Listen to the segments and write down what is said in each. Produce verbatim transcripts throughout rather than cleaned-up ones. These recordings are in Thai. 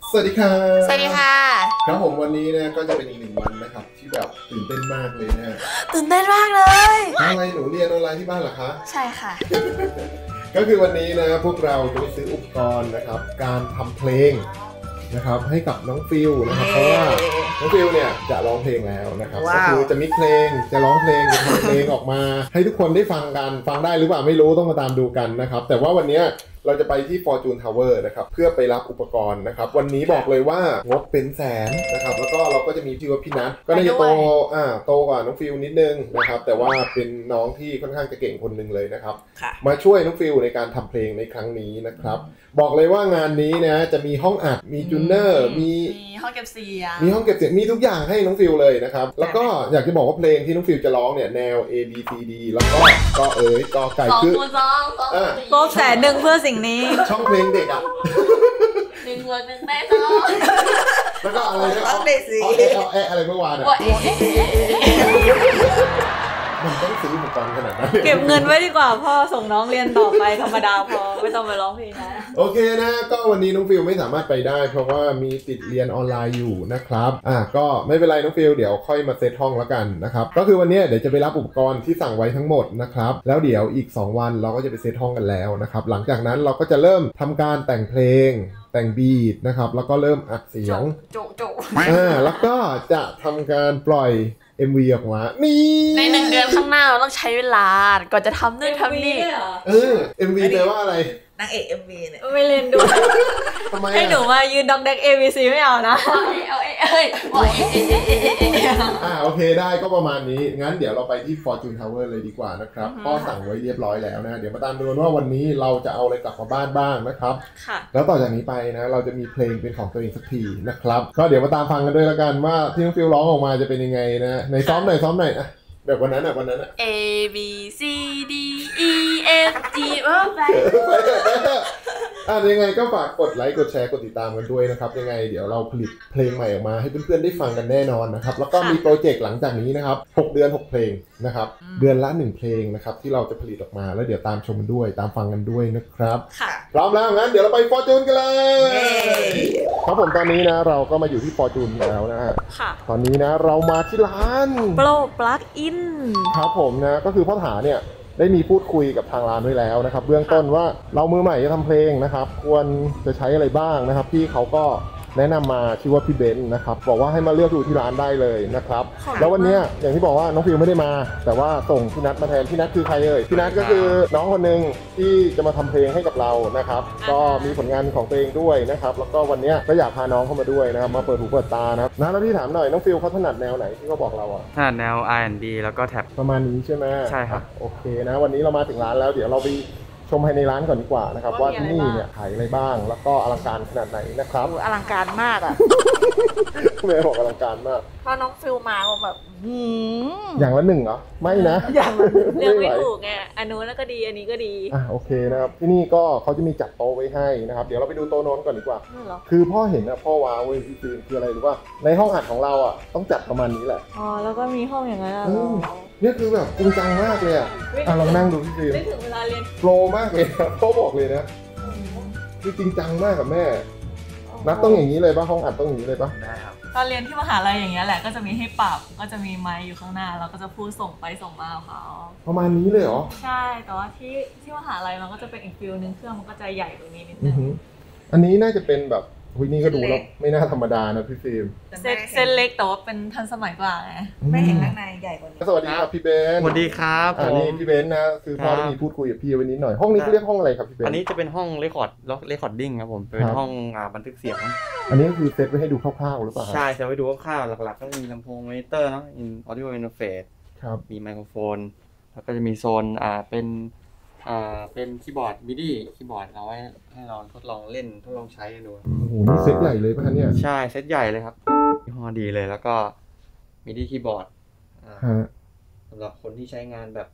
สวัสดีค่ะสวัสดีค่ะครับผมวันนี้เนี่ยก็จะเป็นอีกหนึ่งวันนะครับที่แบบตื่นเต้นมากเลยนะตื่นเต้นมากเลยอะไรหนูเรียนออนไลน์ที่บ้านเหรอคะใช่ค่ะก็คือวันนี้นะพวกเราจะไปซื้ออุปกรณ์นะครับการทำเพลงนะครับให้กับน้องฟิลนะครับเพราะว่าน้องฟิลเนี่ยจะร้องเพลงแล้วนะครับก็คือจะมีเพลงจะร้องเพลงจะทำเพลงออกมาให้ทุกคนได้ฟังกันฟังได้หรือเปล่าไม่รู้ต้องมาตามดูกันนะครับแต่ว่าวันนี้เราจะไปที่ Fortune Tower นะครับเพื่อไปรับอุปกรณ์นะครับวันนี้บอกเลยว่างบเป็นแสนนะครับแล้วก็เราก็จะมีพี่ว่าพี่นัทก็น่าจะโตอ่าโตกว่าน้องฟิลนิดนึงนะครับแต่ว่าเป็นน้องที่ค่อนข้างจะเก่งคนหนึ่งเลยนะครับมาช่วยน้องฟิลในการทำเพลงในครั้งนี้นะครับบอกเลยว่างานนี้นะจะมีห้องอัดมีจูเนอร์มีห้องเก็บเสียงมีห้องเก็บเสียงมีทุกอย่างให้น้องฟิลเลยนะครับแล้วก็อยากจะบอกว่าเพลงที่น้องฟิลจะร้องเนี่ยแนว A B C D แล้วก็ก็เอ๋ยก็ไก่คือสองโป๊บแสนหนึ่งเพื่อสิ่งนี้ช่องเพลงเด็กอ่ะหนึ่งวันหนึ่งแม่สองแล้วก็อะไรนะต้องเด็กสิเอาแอะอะไรเมื่อวานอ่ะมันต้องซื้ออุปกรณ์ขนาดนั้นเก็บเงินไว้ดีกว่าพ่อส่งน้องเรียนต่อไปธรรมดาพอไม่ต้องไปร้องเพลงนะโอเคนะก็วันนี้น้องฟิลไม่สามารถไปได้เพราะว่ามีติดเรียนออนไลน์อยู่นะครับอ่ะก็ไม่เป็นไรน้องฟิลเดี๋ยวค่อยมาเซตห้องแล้วกันนะครับก็คือวันนี้เดี๋ยวจะไปรับอุปกรณ์ที่สั่งไว้ทั้งหมดนะครับแล้วเดี๋ยวอีกสองวันเราก็จะไปเซตห้องกันแล้วนะครับหลังจากนั้นเราก็จะเริ่มทำการแต่งเพลงแต่งบีทนะครับแล้วก็เริ่มอัดเสียงโจโจอ่าแล้วก็จะทำการปล่อยเอ็ม วี ออกมานี่ในหนึ่งเดือนข้างหน้าเราต้องใช้เวลาก่อนจะทำนู่นทำนี่เออ เอ็ม วี แปลว่าอะไรนางเอก เอ็ม วี เนี่ยไม่เล่นด้วยให้หนูมายืนด็อกเด็ก เอ บี ซี ไม่เอานะเอาเอ้ยเอ้ยอ่าโอเคได้ก็ประมาณนี้งั้นเดี๋ยวเราไปที่ Fortune Tower เลยดีกว่านะครับพ่อสั่งไว้เรียบร้อยแล้วนะเดี๋ยวมาตามดูว่าวันนี้เราจะเอาอะไรกลับมาบ้านบ้างนะครับแล้วต่อจากนี้ไปนะเราจะมีเพลงเป็นของตัวเองสักทีนะครับก็เดี๋ยวมาตามฟังกันด้วยละกันว่าที่น้องฟิลร้องออกมาจะเป็นยังไงนะในซ้อมหน่อยซ้อมหน่อยอะแบบวันนั้นอ่ะวันนั้นอ่ะ A B C D E F G เออไปอ่ะยังไงก็ฝากกดไลค์กดแชร์กดติดตามกันด้วยนะครับยังไงเดี๋ยวเราผลิตเพลงใหม่ออกมาให้เพื่อนๆได้ฟังกันแน่นอนนะครับแล้วก็มีโปรเจกต์หลังจากนี้นะครับหกเดือนหกเพลงนะครับเดือนละหนึ่งเพลงนะครับที่เราจะผลิตออกมาแล้วเดี๋ยวตามชมกันด้วยตามฟังกันด้วยนะครับพร้อมแล้วงั้นเดี๋ยวเราไป Fortune กันเลยครับผมตอนนี้นะเราก็มาอยู่ที่ Fortune แล้วนะฮะตอนนี้นะเรามาที่ร้านโปรปลั๊กอินครับผมนะก็คือพ่อถาเนี่ยได้มีพูดคุยกับทางร้านไว้แล้วนะครับเบื้องต้นว่าเรามือใหม่จะทำเพลงนะครับควรจะใช้อะไรบ้างนะครับพี่เขาก็แนะนำมาชื่อว่าพี่เบนซ์นะครับบอกว่าให้มาเลือกดูที่ร้านได้เลยนะครับแล้ววันนี้อย่างที่บอกว่าน้องฟิลไม่ได้มาแต่ว่าส่งพี่นัทมาแทนพี่นัทคือใครเอ่ยพี่นัทก็คือน้องคนหนึ่งที่จะมาทำเพลงให้กับเรานะครับก็มีผลงานของตัวเองด้วยนะครับแล้วก็วันนี้ก็อยากพาน้องเข้ามาด้วยนะครับมาเปิดหูเปิดตานะครับนะแล้วพี่ถามหน่อยน้องฟิลเขาถนัดแนวไหนที่เขาบอกเราอ่ะถนัดแนว อาร์ แอนด์ บี แล้วก็แท็บประมาณนี้ใช่ไหมใช่ครับโอเคนะวันนี้เรามาถึงร้านแล้วเดี๋ยวเราไปชมภายในร้านก่อนดีกว่านะครับว่าที่นี่เนี่ยขายอะไรบ้างแล้วก็อลังการขนาดไหนนะครับอลังการมากอ่ะแม่บอกอลังการมากพอน้องฟิลมาแบบอย่างละหนึ่งเหรอไม่นะอย่างเรียกไม่ถูกไงอันนู้นแล้วก็ดีอันนี้ก็ดีอ่ะโอเคนะครับที่นี่ก็เขาจะมีจัดโต๊ะไว้ให้นะครับเดี๋ยวเราไปดูโต๊ะโน้นก่อนดีกว่าคือพ่อเห็นนะพ่อว้าวเว้ยพี่ฟิล์มคืออะไรรู้ป่ะในห้องอัดของเราอ่ะต้องจัดประมาณนี้แหละอ๋อแล้วก็มีห้องอย่างนั้นอ่ะนี่คือแบบจริงจังมากเลยอ่ะอ่ะลองนั่งดูพี่ฟิล์มไม่ถึงเวลาเรียนโปรมากเลยนะพ่อบอกเลยนะคือจริงจังมากกับแม่นัดต้องอย่างนี้เลยป่ะห้องอัดต้องอย่างนี้เลยป่ะได้ครับตอนเรียนที่มหาลัยอย่างเงี้ยแหละก็จะมีให้ปรับก็จะมีไมค์อยู่ข้างหน้าเราก็จะพูดส่งไปส่งมาเขาประมาณนี้เลยเหรอใช่แต่ว่าที่ที่มหาลัยมันก็จะเป็นอีกฟิลนึงเครื่องมันก็จะใหญ่กว่านี้นิดนึงอันนี้น่าจะเป็นแบบหุยนี่ก็ดูแล้วไม่น่าธรรมดานะพี่ฟิล์มเส้นเส้นเล็กแต่ว่าเป็นทันสมัยกว่าไงไม่เห็นข้างในใหญ่กว่านี้สวัสดีครับพี่เบนสวัสดีครับอันนี้พี่เบนนะคือพ่อได้มีพูดคุยกับพี่วันนี้หน่อยห้องนี้เขาเรียกห้องอะไรครับพี่เบนอันนี้จะเป็นห้องเรคคอร์ดเรคคอร์ดดิ้งครับผมเป็นห้องบันทึกเสียงอันนี้คือเซตไว้ให้ดูคร่าวๆหรือเปล่าใช่เซตไว้ดูคร่าวๆหลักๆก็มีลำโพงมอนิเตอร์เนาะอินออดิโออินเทอร์เฟซมีไมโครโฟนแล้วก็จะมีโซนอ่าเป็นอ่าเป็นคีย์บอร์ดมิดี้คีย์บอร์ดเอาไว้ให้เราทดลองเล่นทดลองใช้กันดูโอ้โหนี่เซตใหญ่เลยป่ะเนี่ยใช่เซตใหญ่เลยครับยี่ห้อดีเลยแล้วก็มิดี้คีย์บอร์ดสำหรับคนที่ใช้งานแบบจ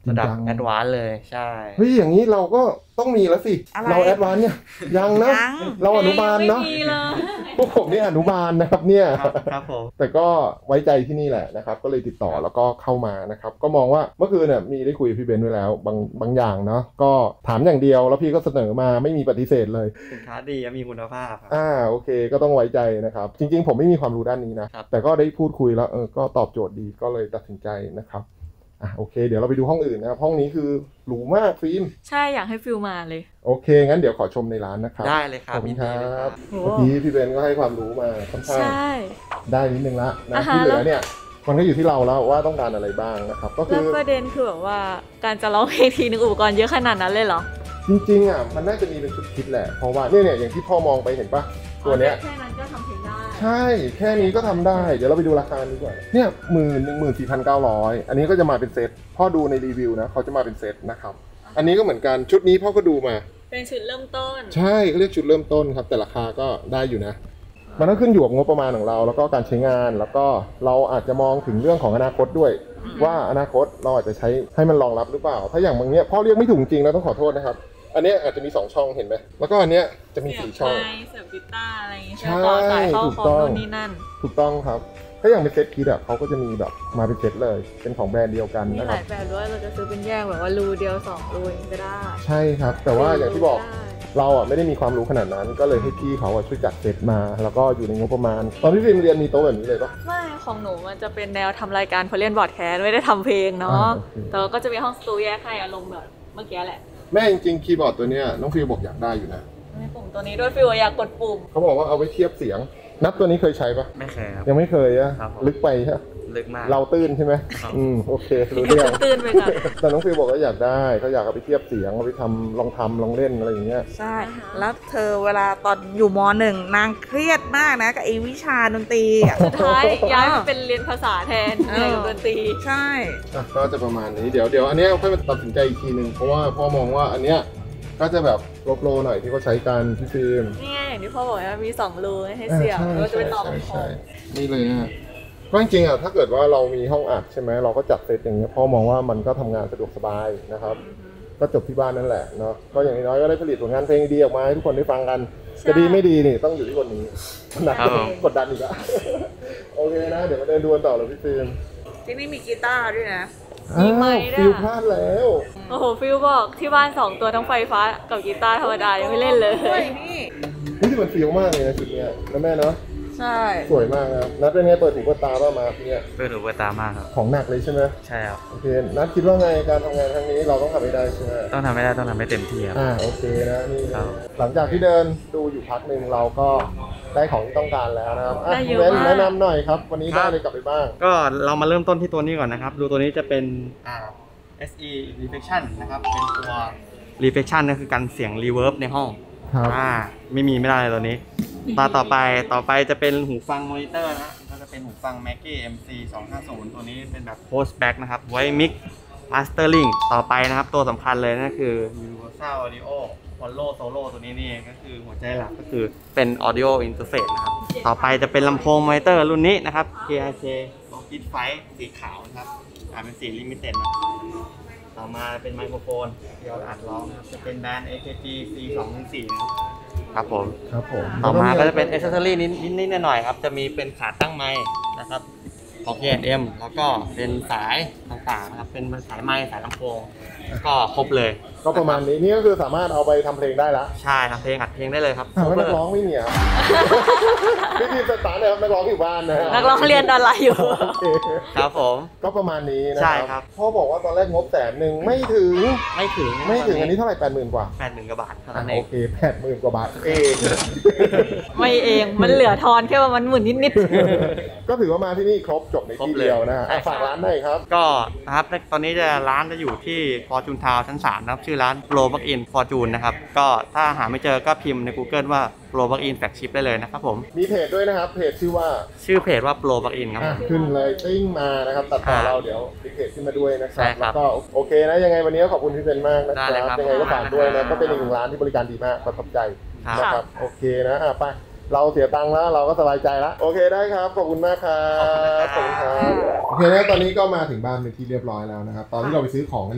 ระดับแอดวานซ์เลยใช่เฮ้ยอย่างนี้เราก็ต้องมีแล้วสิเราแอดวานซ์เนี่ยยังนะเราอนุบาลเนาะพวกผมนี่อนุบาลนะครับเนี่ยครับผมแต่ก็ไว้ใจที่นี่แหละนะครับก็เลยติดต่อแล้วก็เข้ามานะครับก็มองว่าเมื่อคืนเนี่ยมีได้คุยกับพี่เบนซ์ไว้แล้วบางบางอย่างเนาะก็ถามอย่างเดียวแล้วพี่ก็เสนอมาไม่มีปฏิเสธเลยสินค้าดีมีคุณภาพอ่าโอเคก็ต้องไว้ใจนะครับจริงๆผมไม่มีความรู้ด้านนี้นะแต่ก็ได้พูดคุยแล้วเออก็ตอบโจทย์ดีก็เลยตัดสินใจนะครับอ่ะโอเคเดี๋ยวเราไปดูห้องอื่นนะครับห้องนี้คือหรูมากฟิล์มใช่อยากให้ฟิลมาเลยโอเคงั้นเดี๋ยวขอชมในร้านนะครับได้เลยครับขอบคุณครับเมื่อกี้พี่เบนก็ให้ความรู้มาค่อนข้างได้นิดนึงละนะที่เหลือเนี่ยมันก็อยู่ที่เราแล้วว่าต้องการอะไรบ้างนะครับก็คือประเด็นคือแบบว่าการจะร้องเพลงทีนึงอุปกรณ์เยอะขนาดนั้นเลยเหรอจริงๆอ่ะมันน่าจะมีเป็นชุดคิดแหละเพราะว่าเนี่ยเนี่ยอย่างที่พ่อมองไปเห็นปะตัวเนี้ยแค่นั้นก็ทำเพลงได้ใช่แค่นี้ก็ทำได้เดี๋ยวเราไปดูราคาดีกว่าเนี่ยหมื่นหนึ่งหมื่นสี่พันเก้าร้อยอันนี้ก็จะมาเป็นเซตพ่อดูในรีวิวนะเขาจะมาเป็นเซตนะครับอันนี้ก็เหมือนกันชุดนี้พ่อก็ดูมาเป็นชุดเริ่มต้นใช่เขาเรียกชุดเริ่มต้นครับแต่ราคาก็ได้อยู่นะมันต้องขึ้นอยู่กับงบประมาณของเราแล้วก็การใช้งานแล้วก็เราอาจจะมองถึงเรื่องของอนาคตด้วยว่าอนาคตเราอาจจะใช้ให้มันรองรับหรือเปล่าถ้าอย่างบางเนี้ยพ่อเรียกไม่ถูกจริงแล้วต้องขอโทษนะครับอันนี้อาจจะมีสองช่องเห็นไหมแล้วก็อันเนี้ยจะมีสี่ช่องเสียบกีตาร์อะไรอย่างเงี้ยใช่ถูกต้องนี่นั่นถูกต้องครับถ้าอย่างเป็นเซตคิดอ่ะเขาก็จะมีแบบมาเป็นเซตเลยเป็นของแบรนด์เดียวกันนะครับมีหลายแบรนด์ด้วยเราจะซื้อเป็นแยกแบบว่ารูเดียวสองรูก็ได้ใช่ครับแต่ว่าอย่างที่บอกเราอ่ะไม่ได้มีความรู้ขนาดนั้นก็เลยให้พี่เขาช่วยจัดเซตมาแล้วก็อยู่ในงบประมาณตอนที่ฟิล์มเรียนมีโต๊ะแบบนี้เลยปะไม่ของหนูมันจะเป็นแนวทำรายการพอเล่นบอร์ดแคสไม่ได้ทำเพลงเนาะแต่ก็จะมีห้องสตูแยกให้อารมณ์แบบเมื่อกี้แหละแม่จริงๆคีย์บอร์ดตัวเนี้ยน้องฟิลบอกอยากได้อยู่นะมีปุ่มตัวนี้ด้วยฟิลอยากกดปุ่มเขาบอกว่าเอาไว้เทียบเสียงนับตัวนี้เคยใช้ปะไม่เคยครับยังไม่เคยอะลึกไปใช่ลึกมากเราตื้นใช่ไหมอืมโอเครู้เรื่องตื้นไปค่ะแต่น้องฟิลบอกว่าอยากได้เขาอยากเอาไปเทียบเสียงเอาไปทำลองทำลองเล่นอะไรอย่างเงี้ยใช่แล้วเธอเวลาตอนอยู่ม.หนึ่งนางเครียดมากนะกับไอ้วิชาดนตรีสุดท้ายย้ายมาเป็นเรียนภาษาแทนในดนตรีใช่ก็จะประมาณนี้เดี๋ยวเดี๋ยวอันนี้ค่อยมาตัดสินใจอีกทีนึงเพราะว่าพ่อมองว่าอันเนี้ยก็จะแบบโปรๆหน่อยที่เขาใช้กันพี่ฟิล์มนี่ไงอย่างที่พ่อบอกว่ามีสองรูให้เสียบแล้วจะไปต่อคอมนี่เลยนะก็จริงๆอ่ะถ้าเกิดว่าเรามีห้องอัดใช่ไหมเราก็จัดเซตอย่างเงี้ยพ่อมองว่ามันก็ทำงานสะดวกสบายนะครับก็จบที่บ้านนั่นแหละเนาะก็อย่างน้อยก็ได้ผลิตผลงานเพลงดีออกมาให้ทุกคนได้ฟังกันจะดีไม่ดีนี่ต้องอยู่ที่คนนี้นะกดดันอีกอะโอเคนะเดี๋ยวมาเดินดูกันต่อเลยพี่ฟิล์มที่นี่มีกีตาร์ด้วยนะมีไมค์ด้วยฟิลพลาดแล้วโอ้โหฟิลบอกที่บ้านสองตัวทั้งไฟฟ้ากับกีตาร์ธรรมดายังไม่เล่นเลยนี่นี่ที่มันฟิลมากเลยนะชุดนี้นะแม่เนาะใช่สวยมากนะนัดเป็นไงเปิดหูเปิดตาบ้างมาเนี่ยเปิดหูเปิดตามากครับของหนักเลยใช่ไหมใช่ครับโอเคนัดคิดว่าไงการทำงานครั้งนี้เราต้องทำให้ได้ใช่ไหมต้องทำให้ได้ต้องทำให้เต็มที่ครับอ่าโอเคนะนี่หลังจากที่เดินดูอยู่พักหนึ่งเราก็ได้ของที่ต้องการแล้วนะครับอ่ะเว้นแนะนำหน่อยครับวันนี้ได้เลยกลับไปบ้างก็เรามาเริ่มต้นที่ตัวนี้ก่อนนะครับดูตัวนี้จะเป็นอ่า เอส อี Reflection นะครับเป็นตัว Reflection ก็คือการเสียง Reverb ในห้องอ่าไม่มีไม่ได้เลยตัวนี้ตาต่อไปต่อไปจะเป็นหูฟังมอนิเตอร์นะก็จะเป็นหูฟัง Mackie เอ็ม ซี สองห้าศูนย์ตัวนี้เป็นแบบ Post Back นะครับไว้ Mix Mastering ต่อไปนะครับตัวสำคัญเลยนั่นคือ Universal Audio Follow Solo ตัวนี้นี่ก็คือหัวใจหลักก็คือเป็น Audio Interface นะครับต่อไปจะเป็นลำโพงมอนิเตอร์รุ่นนี้นะครับ เค อาร์ เค Rocket Fight สีขาวนะครับอ่าเป็นสี Limited นะต่อมาเป็นไมโครโฟนที่เราอัดร้องจะเป็นแบรนด์ เอ เค จี ซี สองหนึ่งสี่นะครับผมครับผมต่อมาก็จะเป็น Accessory นิดนิดหน่อยครับจะมีเป็นขาตั้งไมค์นะครับของ เค เอ็ม แล้วก็เป็นสายต่างๆนะครับเป็นสายไมค์สายลำโพงก็ครบเลยก็ประมาณนี้นี่ก็คือสามารถเอาไปทำเพลงได้แล้วใช่ครับเพลงอัดเพลงได้เลยครับนักร้องไม่มีอ่ะพี่ทีมสตาร์ทนะครับนักร้องอยู่บ้านนะนักร้องเรียนอะไรอยู่ครับผมก็ประมาณนี้นะใช่ครับพ่อบอกว่าตอนแรกงบแสนหนึ่งไม่ถึงไม่ถึงไม่ถึงอันนี้เท่าไหร่แปดหมื่นกว่าแปดหมื่นกว่าบาทโอเคแปดหมื่นกว่าบาทเองไม่เองมันเหลือทอนแค่ประมาณหมื่นนิดๆก็ถือว่ามาที่นี่ครบจบในที่เดียวนะฝากร้านได้ครับก็นะครับตอนนี้จะร้านจะอยู่ที่ Fortune Town ชั้นสามนะครับชื่อร้าน Pro Plug-in Fortune นะครับก็ถ้าหาไม่เจอก็พิมพ์ใน Google ว่า Pro Plug-in Flagship ได้เลยนะครับผมมีเพจด้วยนะครับเพจชื่อว่าชื่อเพจว่า Pro Plug-in ครับขึ้นเลยติ้งมานะครับตัดต่อเราเดี๋ยวมีเพจขึ้นมาด้วยนะครับแล้วก็โอเคนะยังไงวันนี้ขอบคุณพี่เซนมากนะครับยังไงก็ฝากด้วยนะก็เป็นอีกหนึ่งร้านที่บริการดีมากประทับใจนะครับโอเคนะอ่ะไปเราเสียตังค์แล้วเราก็สบายใจแล้วโอเคได้ครับขอบคุณมากครับขอบคุณครับโอเคนะตอนนี้ก็มาถึงบ้านเป็นที่เรียบร้อยแล้วนะครับตอนที่เราไปซื้อของกันเนี่ย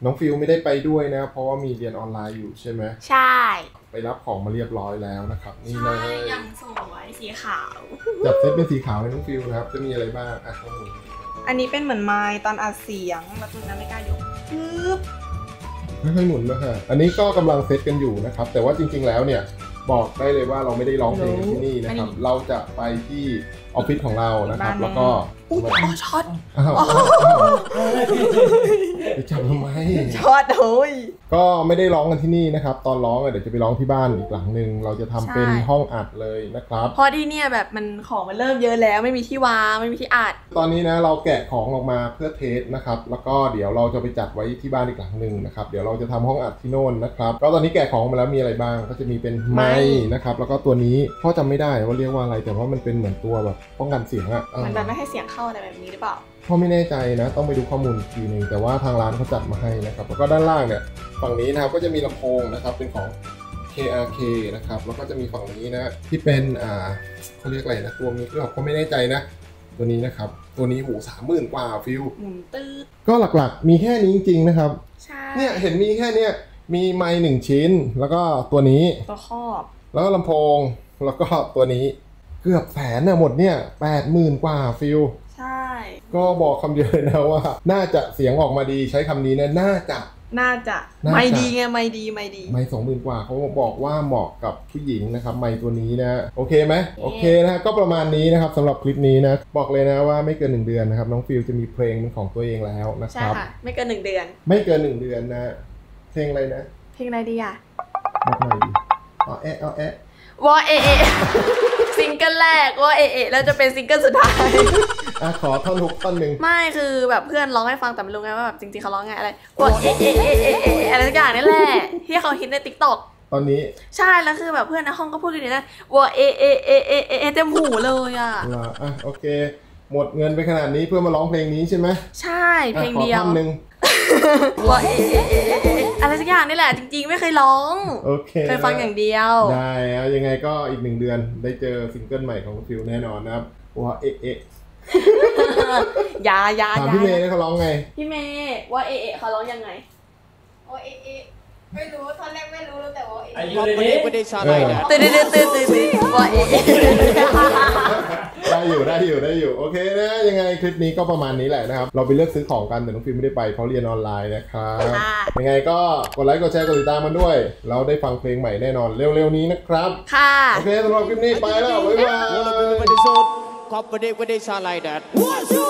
น้องฟิลไม่ได้ไปด้วยนะเพราะว่ามีเรียนออนไลน์อยู่ใช่ไหมใช่ไปรับของมาเรียบร้อยแล้วนะครับนี่เลยยังสวยสีขาวจับเซตเป็นสีขาวให้น้องฟิลนะครับจะมีอะไรบ้างอ่ะต้องดูอันนี้เป็นเหมือนไม้ตอนอัดเสียงแล้วตรงนั้นไม่กล้ายกปึ๊บไม่ค่อยหมุนนะฮะอันนี้ก็กำลังเซตกันอยู่นะครับแต่ว่าจริงๆแล้วเนี่ยบอกได้เลยว่าเราไม่ได้ร้องเพลงที่นี่นะครับเราจะไปที่ออฟฟิศของเรานะครับแล้วก็อุ้ยอ๋อช็อตอ้าวไปจับทำไมช็อตโอ้ยก็ไม่ได้ร้องกันที่นี่นะครับตอนร้องเดี๋ยวจะไปร้องที่บ้านอีกหลังหนึ่งเราจะทำเป็นห้องอัดเลยนะครับเพราะที่เนี่ยแบบมันของมันเริ่มเยอะแล้วไม่มีที่วางไม่มีที่อัดตอนนี้นะเราแกะของออกมาเพื่อเทสนะครับแล้วก็เดี๋ยวเราจะไปจัดไว้ที่บ้านอีกหลังหนึ่งนะครับเดี๋ยวเราจะทำห้องอัดที่โน่นนะครับก็ตอนนี้แกะของมาแล้วมีอะไรบ้างก็จะมีเป็นไมค์นะครับแล้วก็ตัวนี้พ่อจำไม่ได้ว่าเรียกว่าอะไรแต่ว่ามันเป็นเหมือนตัวแบบป้องกันเสียงอะมันแบบไม่ให้เสียงเข้าอะไรแบบนี้หรือเปล่าพ่อไม่แน่ใจนะต้องไปดูข้อมูลอีกทีนึงแต่ว่าทางร้านเขาจัดมาให้นะครับแล้วก็ด้านล่างเนี่ยฝั่งนี้นะครับก็จะมีลำโพงนะครับเป็นของ เค อาร์ เค นะครับแล้วก็จะมีฝั่งนี้นะที่เป็นอ่าเขาเรียกอะไรนะตัวนี้ก็ผมไม่แน่ใจนะตัวนี้นะครับตัวนี้หูสามหมื่นกว่าฟิลหมุนตื้อก็หลักๆมีแค่นี้จริงๆนะครับใช่เนี่ยเห็นมีแค่เนี้ยมีไมค์หนึ่งชิ้นแล้วก็ตัวนี้ตัวครอบแล้วก็ลำโพงแล้วก็ตัวนี้เกือบแสนน่ะหมดเนี่ยแปดหมื่นกว่าฟิลใช่ก็บอกคำเดียวเลยนะว่าน่าจะเสียงออกมาดีใช้คำนี้นะน่าจะน่าจะไม่ดีไงไม่ดีไม่ดีไม่สองหมื่นกว่าเขาบอกว่าเหมาะกับผู้หญิงนะครับไมค์ตัวนี้นะโอเคไหมโอเคนะก็ประมาณนี้นะครับสำหรับคลิปนี้นะบอกเลยนะว่าไม่เกินหนึ่งเดือนนะครับน้องฟิลจะมีเพลงเป็นของตัวเองแล้วนะครับใช่ค่ะไม่เกินหนึ่งเดือนไม่เกินหนึ่งเดือนนะเพลงอะไรนะเพลงอะไรดีอ่ะบอกหน่อยดิอ๋อแอะอ๋อแอะวอเอเอซิงเกิลแรกวอเอเอแล้วจะเป็นซิงเกิลสุดท้ายอ่ะขอท่อนฮุกท่อนหนึ่งไม่คือแบบเพื่อนร้องให้ฟังแต่ไม่รู้ไงว่าแบบจริงๆเขาร้องไงอะไรวอเอเอเอเอเออะไรสักอย่างนี่แหละที่เขาฮิตใน ติ๊กต็อกตอนนี้ใช่แล้วคือแบบเพื่อนในห้องก็พูดกันนะวอเอเอเอเอเอเต็มหูเลยอ่ะอ่ะโอเคหมดเงินไปขนาดนี้เพื่อมาร้องเพลงนี้ใช่ไหมใช่เพลงเดียวขอท่อนหนึ่งวอเอเอเอเออะไรสักอย่างนี่แหละจริงๆไม่เคยร้องโอเคเคยฟังอย่างเดียวได้แล้วยังไงก็อีกหนึ่งเดือนได้เจอซิงเกิลใหม่ของฟิลแน่นอนนะครับว่าเอ๊ะเอ๊ะยายาถามพี่เมย์เขาร้องไงพี่เมย์ว่าเอ๊ะเขาร้องยังไงว่าเอ๊ะไม่รู้ตอนแรกไม่รู้แต่ว่าเอ๊ะตื่นตื่นตื่นตื่นตื่นว่าเอ๊ะได้อยู่ได้อยู่ได้อยู่โอเคนะยังไงคลิปนี้ก็ประมาณนี้แหละนะครับเราไปเลือกซื้อของกันแต่น้องฟิล์มไม่ได้ไปเพราะเรียนออนไลน์นะครับยังไงก็กดไลค์กดแชร์กดติดตามมันด้วยเราได้ฟังเพลงใหม่แน่นอนเร็วๆนี้นะครับค่ะโอเคสำหรับคลิปนี้ไปแล้วบ๊ายบาย